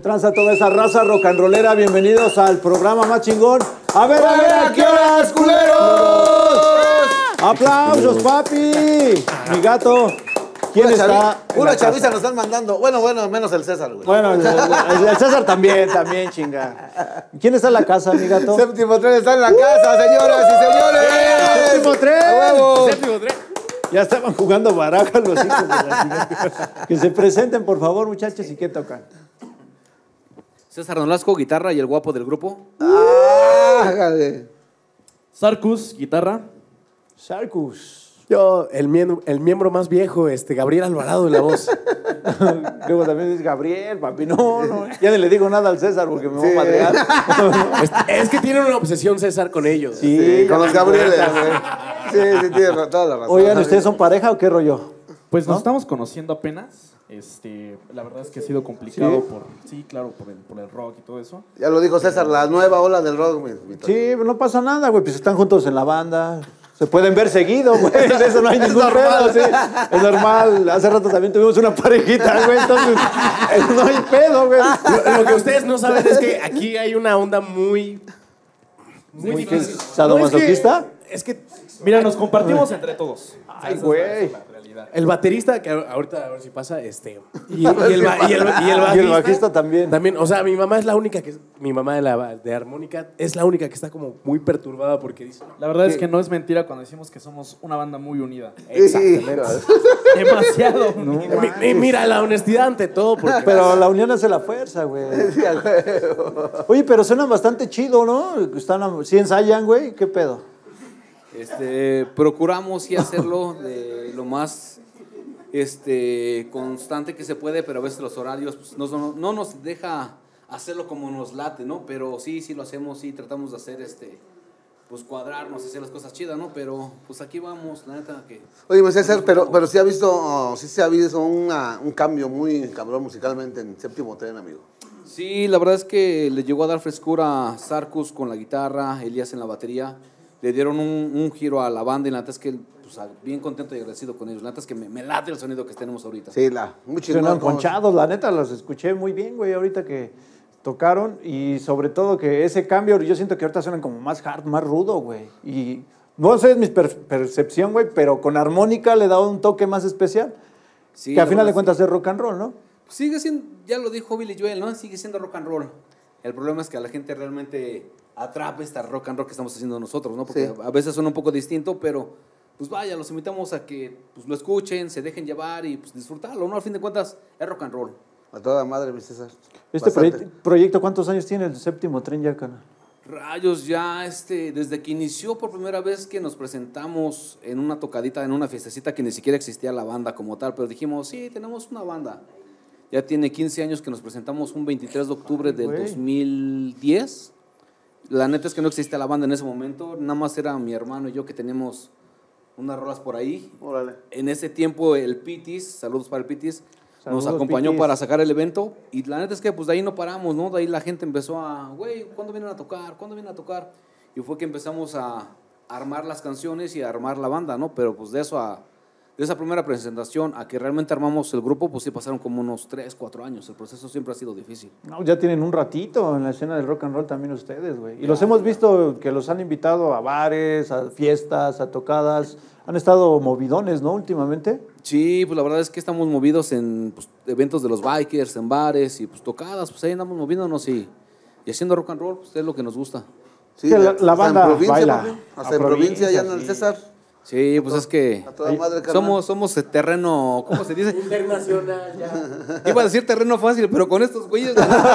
tranza toda esa raza rock and rollera? Bienvenidos al programa más chingón. A ver, ¿a qué horas, culeros? ¡Aplausos, papi! Mi gato. ¿Quién está? Una chaviza nos están mandando. Bueno, menos el César, güey. Bueno, el César también, chinga. ¿Quién está en la casa, mi gato? Séptimo Tren está en la casa, señoras y señores. ¡Séptimo Tren! ¡A huevo! Séptimo Tren. Ya estaban jugando baraja los hijos de la chingada. Que se presenten, por favor, muchachos, ¿y qué tocan? César Nolasco, guitarra y el guapo del grupo. Hágale. Sarcus, guitarra. Sarcus. Yo, el miembro más viejo, Gabriel Alvarado en la voz. Luego también es Gabriel, papi. No. Ya ni le digo nada al César porque me va a madrear. Es que tienen una obsesión César con ellos. Sí, Con los Gabrieles, güey. Sí, tiene toda la razón. Oigan, ¿ustedes son pareja o qué rollo? Pues ¿no? nos estamos conociendo apenas. La verdad es que ha sido complicado ¿Sí? por el rock y todo eso. Ya lo dijo César, la nueva ola del rock. Sí, no pasa nada, güey. Pues están juntos en la banda. Se pueden ver seguido, güey. De eso no hay ningún pedo, sí. Es normal. Hace rato también tuvimos una parejita, güey. Entonces, no hay pedo, güey. Lo que ustedes no saben es que aquí hay una onda muy difícil. ¿Sadomasoquista? Es que, mira, nos compartimos entre todos. Ay, Esa güey. es la realidad. El baterista, que ahorita a ver si pasa, y el bajista también. También, o sea, mi mamá de armónica es la única que está como muy perturbada porque dice... La verdad es que no es mentira cuando decimos que somos una banda muy unida. Exactamente. Demasiado No, unida. Mira, la honestidad ante todo. Porque pero la unión hace la fuerza, güey. Oye, pero suenan bastante chido, ¿no? ¿Sí ensayan, güey? ¿Qué pedo? Procuramos sí hacerlo de lo más constante que se puede, pero a veces los horarios pues, no nos deja hacerlo como nos late, ¿no? Pero sí lo hacemos, sí tratamos de hacer pues cuadrarnos, hacer las cosas chidas, ¿no? Pero pues aquí vamos, la neta que... Oye, pues César, pero sí se ha visto un cambio muy cabrón musicalmente en Séptimo Tren, amigo. Sí, la verdad es que le llegó a dar frescura a Sarcus con la guitarra, Elías en la batería. Le dieron un giro a la banda y la neta es que pues, bien contento y agradecido con ellos. La neta es que me late el sonido que tenemos ahorita. Sí, muy chingón. Suenan ponchados, la neta, los escuché muy bien, güey, ahorita que tocaron. Y sobre todo que ese cambio, yo siento que ahorita suenan como más hard, más rudo, güey. Y no sé, es mi percepción, güey, pero con armónica le da un toque más especial. Sí, que a final de cuentas es rock and roll, ¿no? Sigue siendo, ya lo dijo Billy Joel, ¿no? Sigue siendo rock and roll. El problema es que a la gente realmente atrapa esta rock and roll que estamos haciendo nosotros, ¿no? Porque a veces suena un poco distinto, pero pues vaya, los invitamos a que pues, lo escuchen, se dejen llevar y pues disfrutarlo, ¿no? Al fin de cuentas es rock and roll. A toda madre, mi César. Este proyecto, ¿cuántos años tiene el Séptimo Tren ya, canal? Rayos, ya desde que inició por primera vez que nos presentamos en una tocadita, en una fiestecita que ni siquiera existía la banda como tal, pero dijimos, sí, tenemos una banda. Ya tiene 15 años que nos presentamos un 23 de octubre del 2010. La neta es que no existía la banda en ese momento, nada más era mi hermano y yo que teníamos unas rolas por ahí. Órale. En ese tiempo el Pitis, saludos para el Pitis, Saludos, nos acompañó Pitis, para sacar el evento y la neta es que pues de ahí no paramos, ¿no? De ahí la gente empezó a, güey, ¿cuándo vienen a tocar? ¿Cuándo vienen a tocar? Y fue que empezamos a armar las canciones y a armar la banda, ¿no? Pero pues de esa primera presentación a que realmente armamos el grupo, pues sí pasaron como unos 3, 4 años. El proceso siempre ha sido difícil. No, ya tienen un ratito en la escena del rock and roll también ustedes, güey. Y los hemos visto que los han invitado a bares, a fiestas, a tocadas. Han estado movidones, ¿no? Últimamente. Sí, pues la verdad es que estamos movidos en pues, eventos de los bikers, en bares y pues tocadas. Pues ahí andamos moviéndonos y haciendo rock and roll, pues es lo que nos gusta. Sí, que la banda en provincia, baila. papi. Hasta en provincia ya anda el César. Sí, pues es que A toda madre, carnal. somos terreno, ¿cómo se dice? Internacional, ya. Iba a decir terreno fácil, pero con estos güeyes.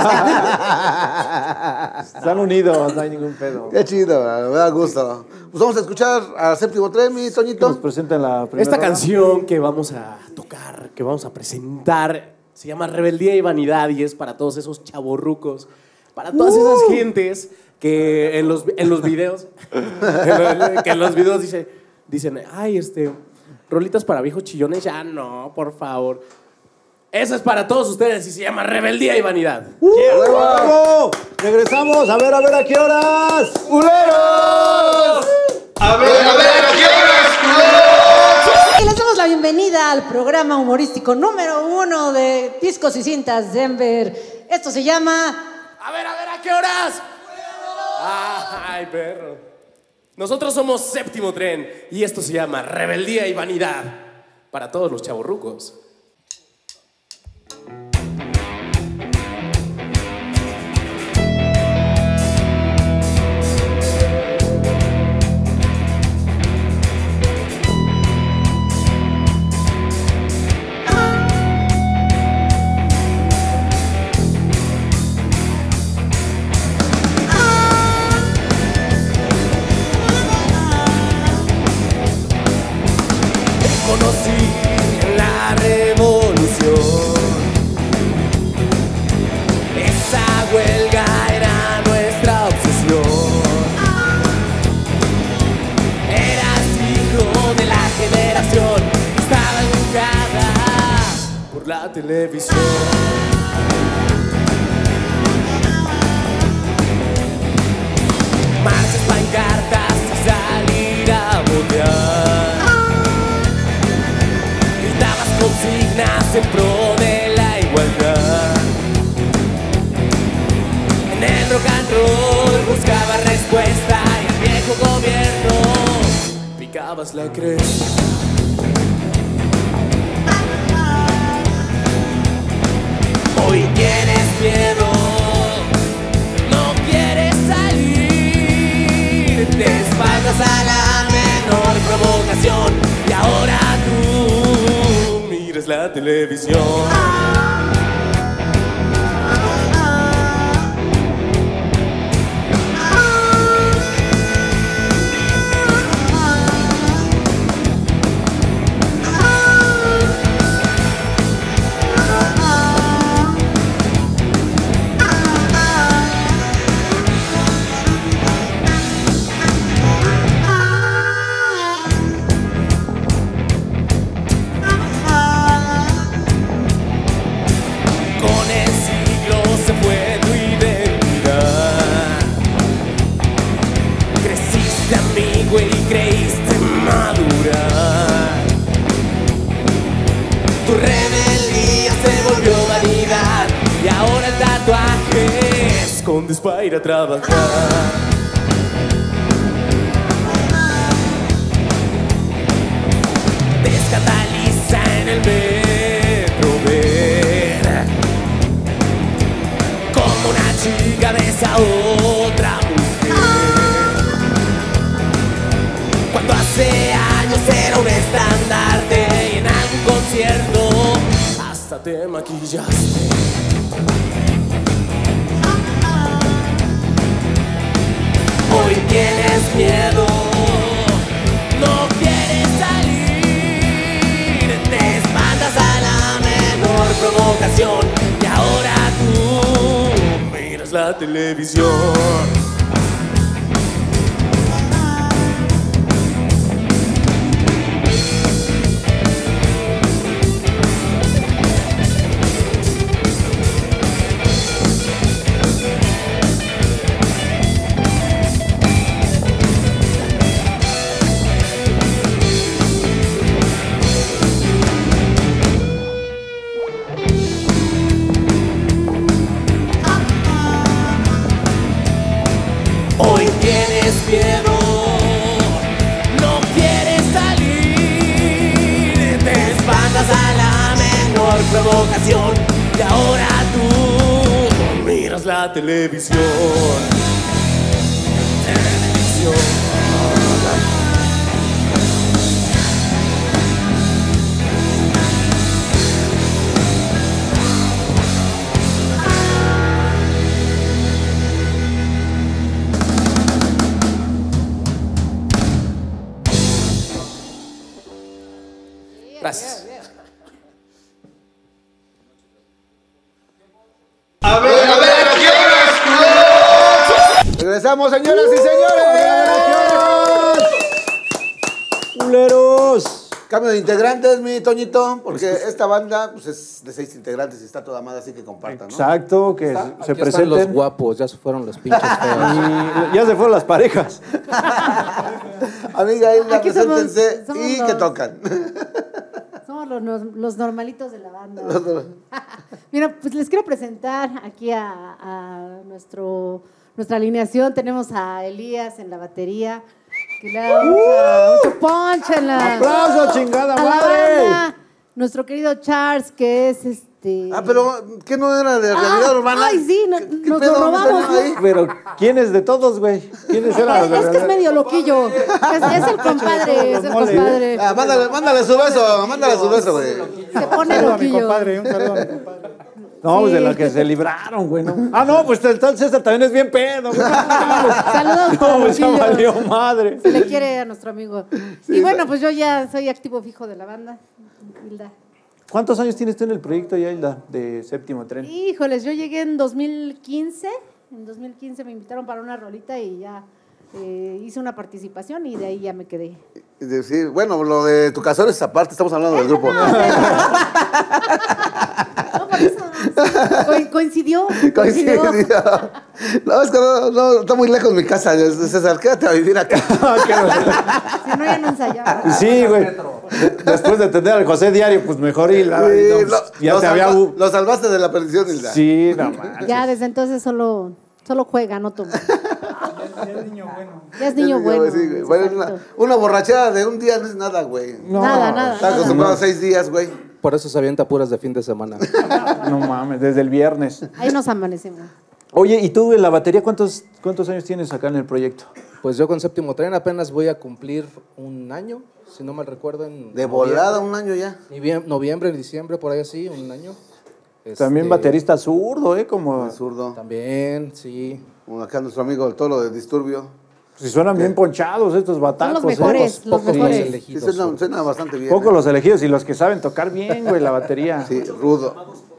Están unidos, no hay ningún pedo. Qué chido, me da gusto. Pues vamos a escuchar a Séptimo Tren, mi Nos Toñito. presentan la primera Esta rola. canción que vamos a tocar, que vamos a presentar, se llama Rebeldía y Vanidad y es para todos esos chavorrucos, para todas esas gentes que en los videos, que en los videos dicen, ay, rolitas para viejos chillones, ya no, por favor. Eso es para todos ustedes y se llama Rebeldía y Vanidad. ¡Bravo! Regresamos, a ver, ¿a qué horas? ¡Culeros! A ver, ¿a qué horas, culeros? Y les damos la bienvenida al programa humorístico número 1 de Discos y Cintas Denver. Esto se llama... A ver, ¿a qué horas? Ay, perro. Nosotros somos Séptimo Tren y esto se llama Rebeldía y Vanidad para todos los chavorrucos. Conocí la revolución. Esa huelga era nuestra obsesión. Eras hijo de la generación que estaba educada por la televisión. Marchas, pancartas y salir a botear. Consignas en pro de la igualdad. En el rock and roll buscaba respuesta y al viejo gobierno picabas la cresta. Hoy tienes miedo, no quieres salir, te espaldas a la menor provocación y ahora tú miras la televisión. Escondes para ir a trabajar. Descataliza en el metro ver como una chica besa a otra mujer. Cuando hace años era un estandarte y en algún concierto hasta te maquillaste. Hoy tienes miedo, no quieres salir, te espantas a la menor provocación y ahora tú miras la televisión. Hoy tienes miedo, no quieres salir, te espantas a la menor provocación y ahora tú miras la televisión. Gracias. A ver, ¿qué horas? Regresamos, señoras y señores. ¡Culeros! Cambio de integrantes, mi Toñito, porque esta banda pues, es de 6 integrantes y está toda madre, así que compartan, ¿no? Exacto, que se Aquí presenten. están los guapos, ya se fueron los pinches feos. Y ya se fueron las parejas. Amiga Hilda, Aquí somos preséntense y los- que tocan. Somos los normalitos de la banda. Mira, pues les quiero presentar aquí nuestra alineación. Tenemos a Elías en la batería, que le da mucho punch en la... ¡Aplauso, chingada a la madre! banda. Nuestro querido Charles, que es pero ¿qué no era de realidad urbana? Ay, sí, ¿Qué nos pedo? lo robamos, ¿Qué ahí? Pero, ¿quién es de todos, güey? ¿Quiénes eran los de Es que es verdad? medio loquillo. Es el compadre, es el compadre. Mándale su beso, güey. Se pone Un saludo a mi loquillo. compadre, un saludo a mi compadre. No, pues de Sí. la que se libraron, güey, ¿no? Ah, no, pues el tal César también es bien pedo, güey. Saludos No, para pues ya Loquillo. valió madre. Se le quiere a nuestro amigo. Y bueno, pues yo ya soy activo fijo de la banda. Hilda. ¿Cuántos años tienes tú en el proyecto ya, Hilda, de Séptimo Tren? Híjoles, yo llegué en 2015. En 2015 me invitaron para una rolita y ya hice una participación y de ahí ya me quedé. Y decir, bueno, lo de tu casero es aparte, estamos hablando del grupo. No, por eso. Coincidió. No, es que no, está muy lejos mi casa. César, quédate a vivir acá. Si no, ya no ensayaba. Sí, güey. Después de tener al José diario, pues mejor Hilda. Sí, No, pues, ya te había... lo salvaste de la perdición, Hilda. Sí, no manches. Ya desde entonces solo juega, no toma. Ya es niño bueno. Ya es niño bueno. Sí, güey. Bueno, exacto. una borrachera de un día no es nada, güey. No, Nada. Está acostumbrado a 6 días, güey. Por eso se avienta puras de fin de semana. No mames, desde el viernes. Ahí nos amanecemos. Oye, ¿y tú en la batería cuántos años tienes acá en el proyecto? Pues yo con Séptimo Tren apenas voy a cumplir un año, si no mal recuerdo. De volada, un año ya. Noviembre, diciembre, por ahí así, un año. También baterista zurdo, ¿eh? Como... Zurdo. También, sí. Acá nuestro amigo el Tolo de Disturbio. Si suenan bien ponchados estos batacos. Son los mejores, ¿eh? los Pocos mejores. los Sí, elegidos. suena bastante bien. Pocos los elegidos y los que saben tocar bien, güey, la batería. Sí, rudo.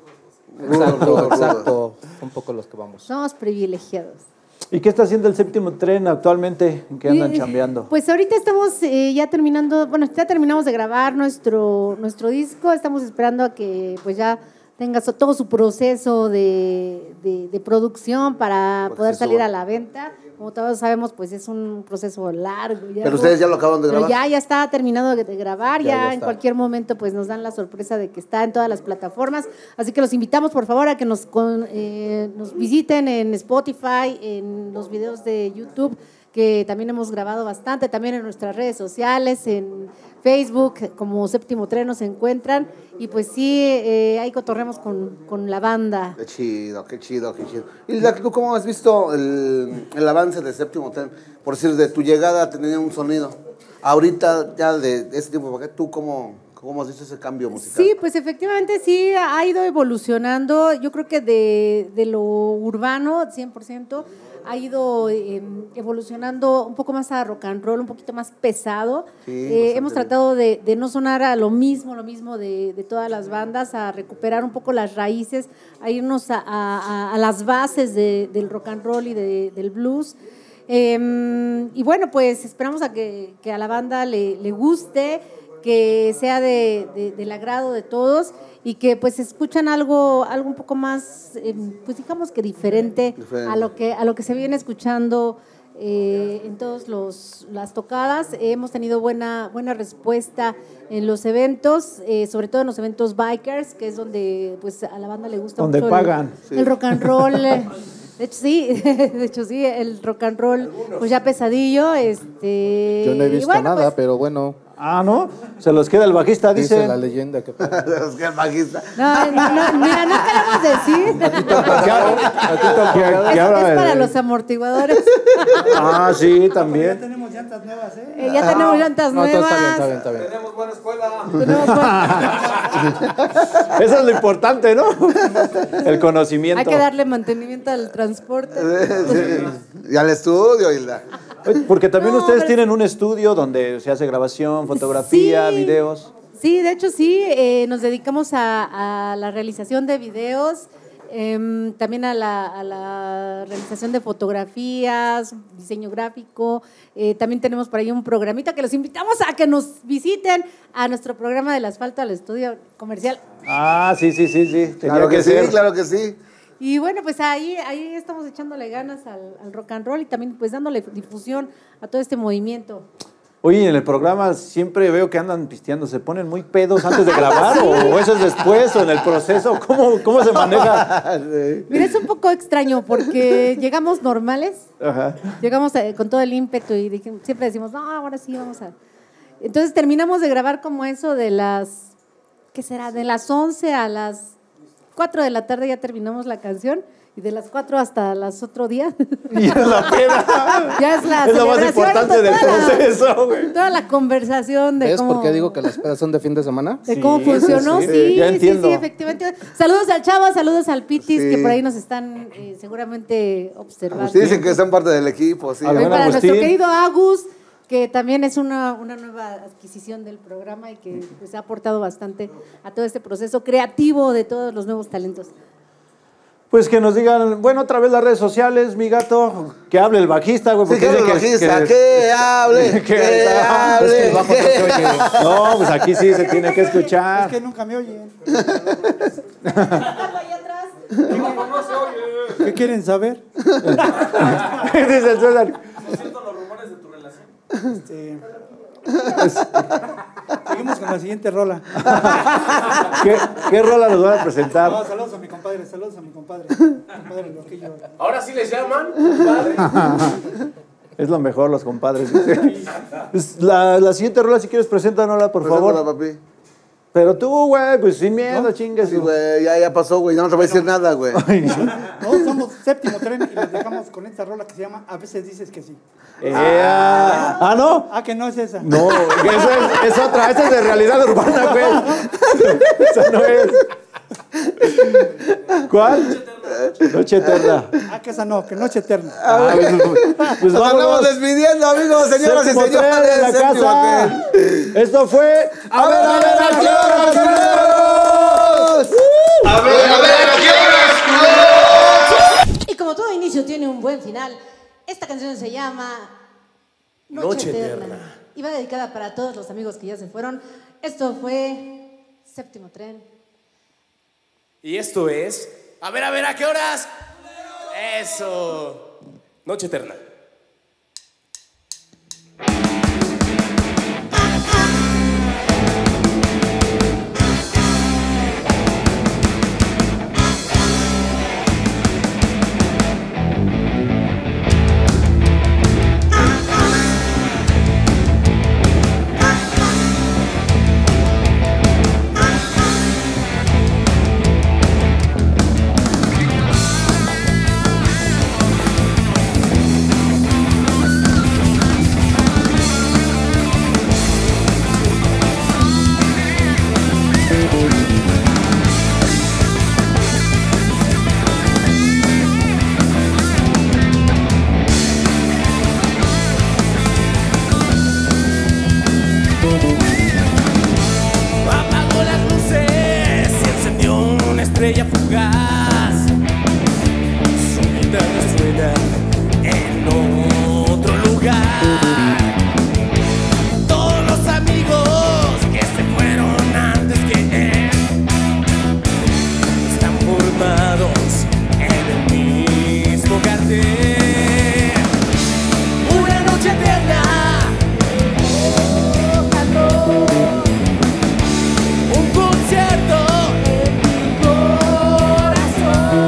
Exacto. Son pocos los que vamos. Somos privilegiados. ¿Y qué está haciendo el Séptimo Tren actualmente? ¿En qué andan chambeando? Pues ahorita estamos ya terminando, bueno, ya terminamos de grabar nuestro disco, estamos esperando a que pues ya tenga todo su proceso de producción para poder salir a la venta. Como todos sabemos, pues es un proceso largo. Pero ustedes ya lo acaban de Pero grabar. ya está terminado de grabar, ya en está. cualquier momento pues nos dan la sorpresa de que está en todas las plataformas, así que los invitamos por favor a que nos visiten en Spotify, en los videos de YouTube, que también hemos grabado bastante, también en nuestras redes sociales, en Facebook, como Séptimo Tren nos encuentran, y pues sí, ahí cotorremos con la banda. Qué chido, qué chido, qué chido. Y ¿tú cómo has visto el avance de Séptimo Tren? Por decir, de tu llegada tenía un sonido. Ahorita, ya de ese tiempo para acá, ¿tú cómo has visto ese cambio musical? Sí, pues efectivamente sí ha ido evolucionando. Yo creo que de lo urbano, 100%, ha ido evolucionando un poco más a rock and roll, un poquito más pesado. Sí, hemos tratado de no sonar a lo mismo de todas las bandas, a recuperar un poco las raíces, a irnos a las bases del rock and roll y del blues. Y bueno, pues esperamos a que a la banda le guste, que sea del agrado de todos y que pues escuchan algo un poco más, pues digamos que diferente. a lo que se viene escuchando en todas las tocadas. Hemos tenido buena respuesta en los eventos, sobre todo en los eventos bikers, que es donde pues a la banda le gusta Donde mucho pagan. el rock and roll. De hecho sí, el rock and roll pues ya pesadillo. Yo no he visto nada, pues, pero bueno, Ah, ¿no? Se los queda el bajista, dice dice. la leyenda que... Es que el bajista. mira, no queremos decir. Es para los amortiguadores. Ah, sí, también. Tenemos llantas nuevas, ¿eh? Ya tenemos llantas No, todo nuevas. está bien, está bien. Tenemos buena escuela. Tenemos Eso es lo importante, ¿no? El conocimiento. Hay que darle mantenimiento al transporte. Y al estudio, Hilda. Oye, porque también No, ustedes pero- tienen un estudio donde se hace grabación, fotografía, Sí. videos. Sí, de hecho sí, nos dedicamos a la realización de videos, también a la realización de fotografías, diseño gráfico. También tenemos por ahí un programita que los invitamos a que nos visiten a nuestro programa del asfalto al estudio comercial. Ah, sí. Tenía Claro que sí, ser. claro que sí. Y bueno, pues ahí estamos echándole ganas al rock and roll y también pues dándole difusión a todo este movimiento. Oye, en el programa siempre veo que andan pisteando. ¿Se ponen muy pedos antes de grabar o eso es después o en el proceso? ¿Cómo se maneja? Mira, es un poco extraño porque llegamos normales, Ajá. llegamos con todo el ímpetu y siempre decimos, no, ahora sí vamos a... Entonces terminamos de grabar como eso de las, ¿qué será? De las 11 a las 4 de la tarde ya terminamos la canción. Y de las 4 hasta las otro día. Y es la peda. Ya es la Es lo más celebración, importante del proceso, güey. Toda la conversación de ¿Ves cómo... por qué digo que las pedas son de fin de semana? De cómo Sí, funcionó, sí, sí, ya sí, entiendo. sí, efectivamente. Saludos al Chava, saludos al Pitis, Sí. que por ahí nos están seguramente observando. Sí, dicen que son parte del equipo, sí. A ver, También para Agustín. nuestro querido Agus, que también es una nueva adquisición del programa y que pues, ha aportado bastante a todo este proceso creativo de todos los nuevos talentos. Pues que nos digan, bueno, otra vez las redes sociales, mi gato, que hable el bajista, güey. Sí, porque que hable el dice bajista, que hable, que- que Es que el hable. bajo no se oye. No, pues aquí sí se tiene que escuchar. Es que nunca me oyen. ¿Qué quieren saber? Dice el César. Seguimos con la siguiente rola. ¿Qué rola nos van a presentar? No, saludos a mi compadre, saludos a mi compadre. Compadre Loquillo. Ahora sí les llaman. Es lo mejor, los compadres. Pues, la siguiente rola, si quieres, preséntanosla, por favor. Preséntala, papi. Pero tú, güey, pues sin miedo, chingues. Sí, güey, ya pasó, güey, ya no te voy a decir nada, güey. No, somos Séptimo Tren y nos dejamos con esta rola que se llama A veces dices que sí. ¿No? Ah, que no es esa. No, esa es otra. Esa es de realidad urbana, güey. Esa no es. ¿Cuál? Noche eterna. Ah, que esa no, que Noche Eterna. Pues Nos andamos vámonos. despidiendo, amigos, señoras y Séptimo tren señores. en la Séptimo casa. Tren. Esto fue. A ver, ¿a qué horas, culeros? Y como todo inicio tiene un buen final, esta canción se llama Noche Eterna. Y va dedicada para todos los amigos que ya se fueron. Esto fue Séptimo Tren. Y esto es. A ver, ¿a qué horas? Eso. Noche eterna. Apagó las luces y encendió una estrella fugaz. Su guitarra suena en otro lugar. Todos los amigos que se fueron antes que él están formados en el mismo cartel. Una noche eterna. Un concierto en mi corazón.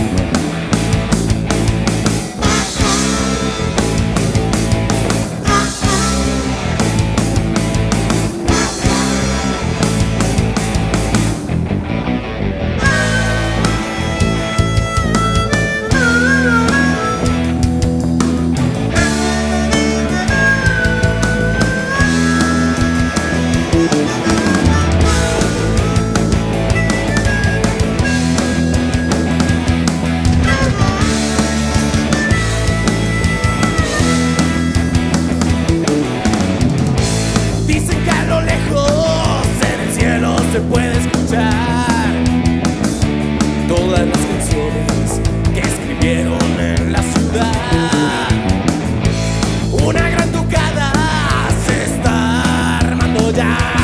Dicen que a lo lejos en el cielo se puede escuchar todas las canciones que escribieron en la ciudad. Una gran tocada se está armando ya.